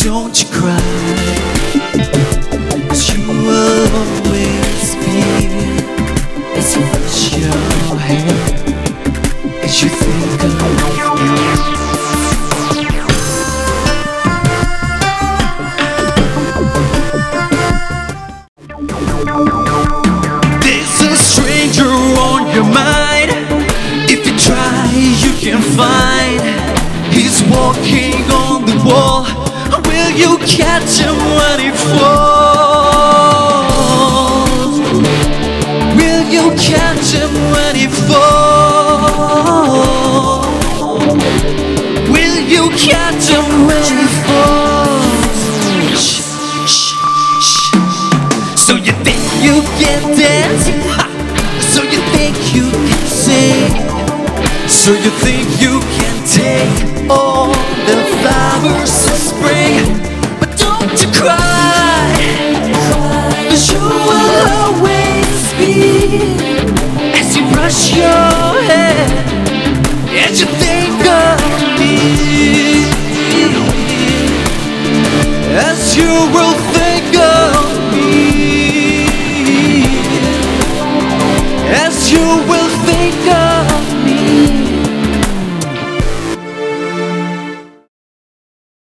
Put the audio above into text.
don't you cry, 'cause you will always be. As you brush your hair, as you think of me. There's a stranger on your mind. If you try, you can find. He's walking on the wall. Will you catch him when he falls? Will you catch him when he falls? Will you catch him when he falls? Shh, shh, shh. So you think you can dance? Ha! So you think you can sing? So you think you can take all the flowers of spring? But don't you cry, 'cause you will always be. As you brush your